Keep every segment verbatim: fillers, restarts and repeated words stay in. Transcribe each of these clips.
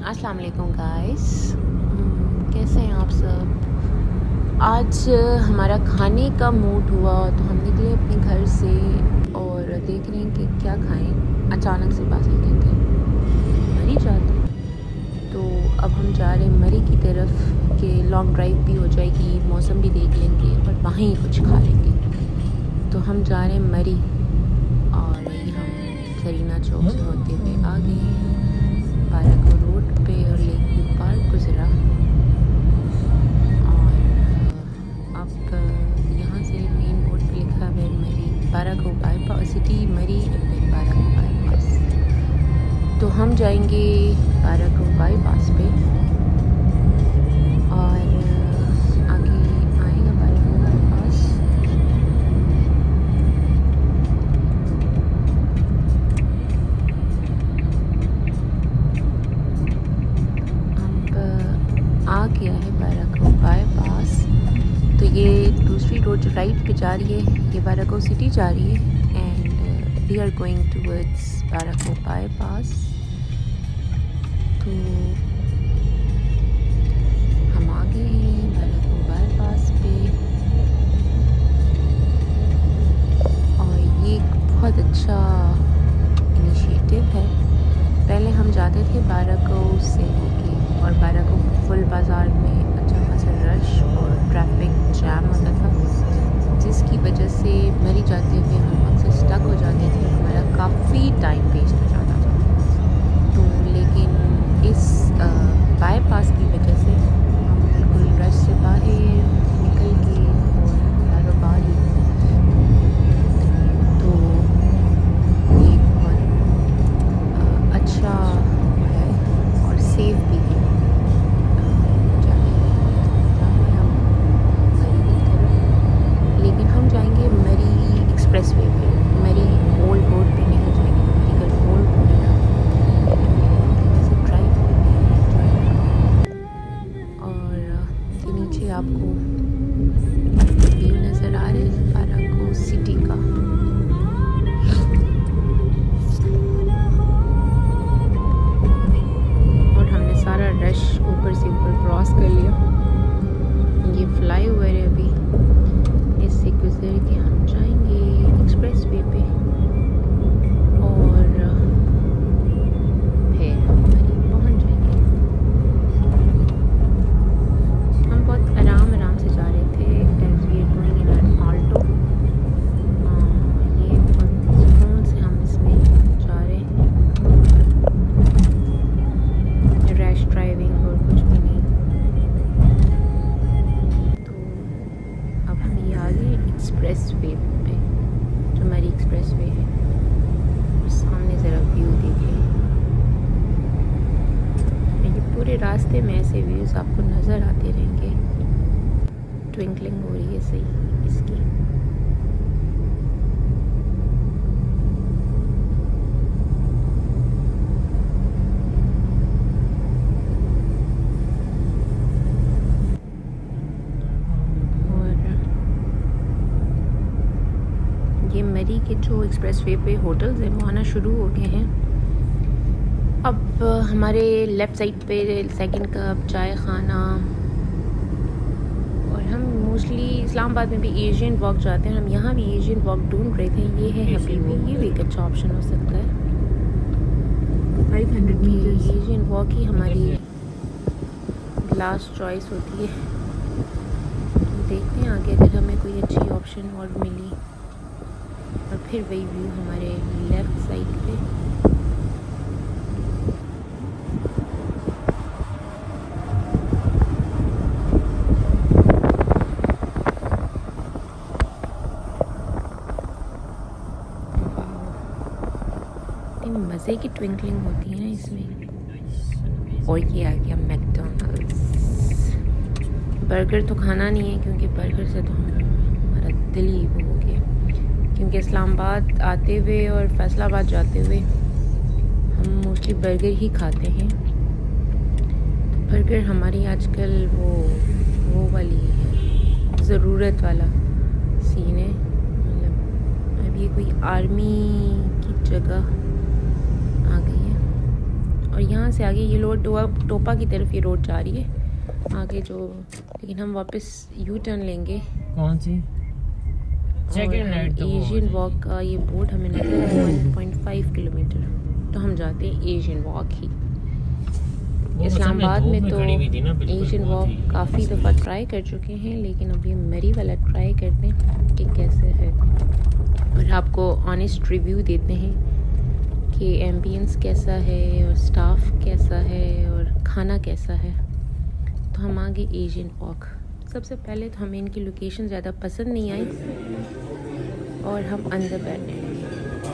अस्सलाम वालेकुम गाइस, कैसे हैं आप सब। आज हमारा खाने का मूड हुआ तो हम निकले अपने घर से और देख रहे हैं कि क्या खाएं। अचानक से बासिल कहते हैं मरी जाते, तो अब हम जा रहे हैं मरी की तरफ कि लॉन्ग ड्राइव भी हो जाएगी, मौसम भी देख लेंगे और वहीं कुछ खा लेंगे। तो हम जा रहे हैं मरी और हम सरीना चौक से होते हुए आ गए हैं बाराको रोड पे और लेक व्यू पार्क गुजरा। और अब यहाँ से मेन बोर्ड पे लिखा है Murree Barakahu bypass city Murree and Barakahu bypass. तो हम जाएंगे बाराको बाईपास पे और आगे आएगा बाराको बाईपास। आ गया है बाराको बाईपास। तो ये दूसरी रोड जो राइट पे जा रही है ये बाराको सिटी जा रही है and we are going towards Barakahu bypass. तो हम आ गए हैं बाराको बाईपास पे और ये एक बहुत अच्छा इनिशिएटिव है। पहले हम जाते थे बाराको से होके और बाराको फुल बाज़ार में अच्छा खासा रश और ट्रैफिक जैम होता था, जिसकी वजह से मरी जाते हुए हम अक्सर स्टक हो जाते थे, हमारा काफ़ी टाइम वेस्ट हो जाता था। तो लेकिन इस बाईपास की वजह से हम बिल्कुल रश से बाहर निकल के और बारोबार ही तो ये बहुत अच्छा है और सेफ भी है। एक्सप्रेस वे पे मरी ओल्ड रोड पे नहीं जाएंगे, मरी का ओल्ड रोड है ना वैसे ड्राइव और के नीचे आपको व्यू नज़र आ रहा है बाराको सिटी का। और हमने सारा रश ऊपर से ऊपर क्रॉस कर लिया। ये फ्लाई ओवर है, अभी इससे गुजर के हम जाएंगे एक्सप्रेस वे पे और फिर मरी पहुंच जाएंगे। हम बहुत आराम आराम से जा रहे थे as we are going in an Alto. ये बहुत सुकून से हम इसमें जा रहे हैं, रैश ड्राइविंग और कुछ भी नहीं। तो अब हम ये आ गए एक्सप्रेस वे पे जो मरी एक्सप्रेस वे है और सामने ज़रा व्यू देखें। ये पूरे रास्ते में ऐसे व्यूज़ आपको नज़र आते रहेंगे। ट्विंकलिंग हो रही है सही इसकी। ये मरी के जो एक्सप्रेस वे पे होटल्स हैं वो आना शुरू हो गए हैं। अब हमारे लेफ़्ट साइड पे सेकंड कप चाय खाना और हम मोस्टली इस्लामाबाद में भी एशियन वॉक जाते हैं, हम यहाँ भी एशियन वॉक ढूंढ रहे थे। ये है हबीबी, ये भी एक अच्छा ऑप्शन हो सकता है। Five hundred metres Asian walk ही हमारी लास्ट चॉइस होती है। देखते हैं आगे अगर हमें कोई अच्छी ऑप्शन और मिली और फिर वही व्यू हमारे लेफ़्ट साइड पे। इतनी मज़े की ट्विंकलिंग होती है ना इसमें। और ये आ गया मैकडॉनल्ड्स। बर्गर तो खाना नहीं है क्योंकि बर्गर से तो हमारा दिल ही वो हो गया, क्योंकि इस्लामाबाद आते हुए और फैसलाबाद जाते हुए हम मोस्टली बर्गर ही खाते हैं। तो बर्गर हमारी आजकल वो वो वाली है, ज़रूरत वाला सीन है। मतलब अब ये कोई आर्मी की जगह आ गई है और यहाँ से आगे ये रोड टोपा की तरफ ये रोड जा रही है आगे जो, लेकिन हम वापस यू टर्न लेंगे। कौन सी? एशियन वॉक का ये बोर्ड हमें नजर है वन पॉइंट फाइव किलोमीटर, तो हम जाते हैं एशियन वॉक ही। इस्लामाबाद में तो एशियन वॉक काफ़ी दफ़ा ट्राई कर चुके हैं, लेकिन अभी मरी वाला ट्राई करते हैं कि कैसे है और आपको ऑनेस्ट रिव्यू देते हैं कि एम्बियंस कैसा है और स्टाफ कैसा है और खाना कैसा है। तो हम आगे एशियन वॉक। सबसे पहले तो हमें इनकी लोकेशन ज़्यादा पसंद नहीं आई और हम अंदर बैठने लगे।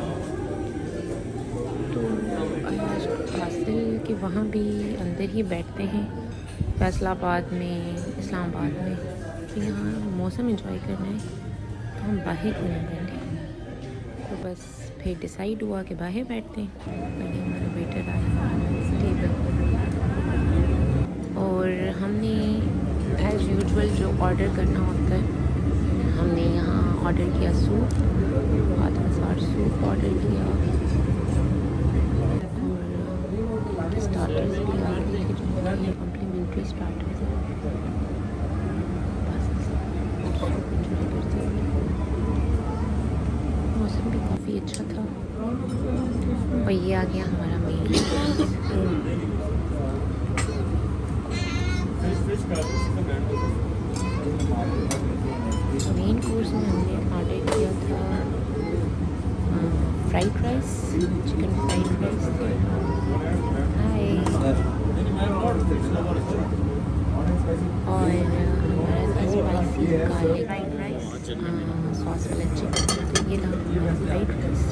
तो आज हासिल कि वहाँ भी अंदर ही बैठते हैं फैसलाबाद में, इस्लामाबाद में, कि यहाँ मौसम एंजॉय करना है तो हम बाहर क्यों नहीं बैठे। तो बस फिर डिसाइड हुआ कि बाहर बैठते हैं। पहले हमारा वेटर आया टेबल और हमने एज़ यूजुअल जो ऑर्डर करना होता है, हमने यहाँ ऑर्डर किया सूप, हाथ मसाज सूप ऑर्डर किया और स्टार्टर्स भी आ गए थे जो कम्प्लीमेंट्री स्टार्टर्स हैं। बस सूप एंजॉय करते हैं। मौसम भी काफ़ी अच्छा था और ये आ गया हमारा मेन मेन कोर्स में हमने ऑर्डर किया था fried rice, chicken fried rice थे। हाय और हमारा था स्पाइसी गार्लिक सॉस वाला चिकन। तो ये था हमारा फ्राइड राइस।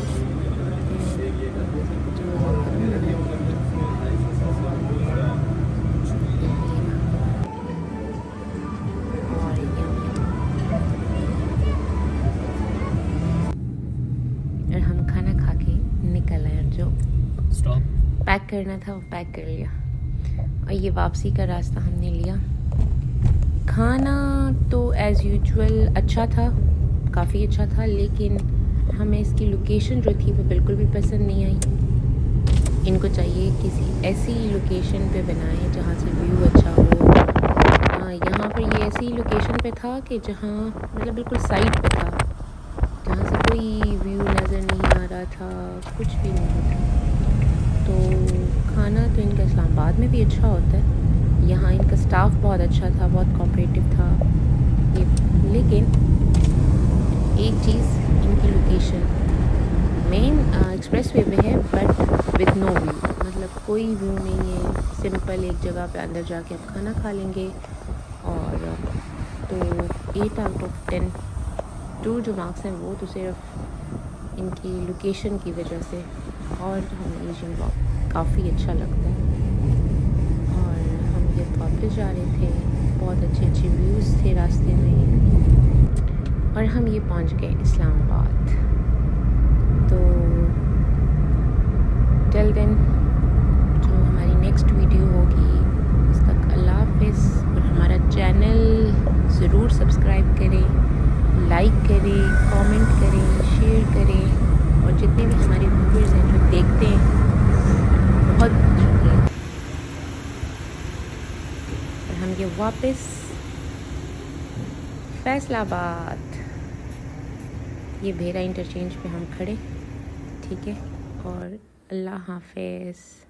पैक करना था वो पैक कर लिया और ये वापसी का रास्ता हमने लिया। खाना तो एज़ यूजुअल अच्छा था, काफ़ी अच्छा था, लेकिन हमें इसकी लोकेशन जो थी वो बिल्कुल भी पसंद नहीं आई। इनको चाहिए किसी ऐसी लोकेशन पे बनाएं जहाँ से व्यू अच्छा हो। हाँ, यहाँ पर ये ऐसी लोकेशन पे था कि जहाँ मतलब बिल्कुल साइड पे था, जहाँ से कोई व्यू नज़र नहीं आ रहा था, कुछ भी नहीं था। तो खाना तो इनका इस्लामाबाद में भी अच्छा होता है, यहाँ इनका स्टाफ बहुत अच्छा था, बहुत कोऑपरेटिव था ये। लेकिन एक चीज़, इनकी लोकेशन मेन एक्सप्रेस वे पे है बट विद नो व्यू, मतलब कोई व्यू नहीं है। सिंपल एक जगह पे अंदर जाके आप खाना खा लेंगे। और तो eight out of ten two जो मार्क्स हैं वो तो सिर्फ इनकी लोकेशन की वजह से। और हमें एशियन वॉक काफ़ी अच्छा लगता है और हम ये वापस जा रहे थे, बहुत अच्छे अच्छे व्यूज़ थे रास्ते में और हम ये पहुंच गए इस्लामाबाद। तो टिल देन जो हमारी नेक्स्ट वीडियो होगी उस तक अल्लाह हाफ़िज़। और हमारा चैनल ज़रूर सब्सक्राइब करें, लाइक करें, कमेंट करें, शेयर करें और जितने भी हमारे व्यूअर्स हैं जो देखते हैं बहुत शुक्रिया। और हम ये वापस फैसलाबाद, ये भेरा इंटरचेंज पे हम खड़े, ठीक है। और अल्लाह हाफ़िज़।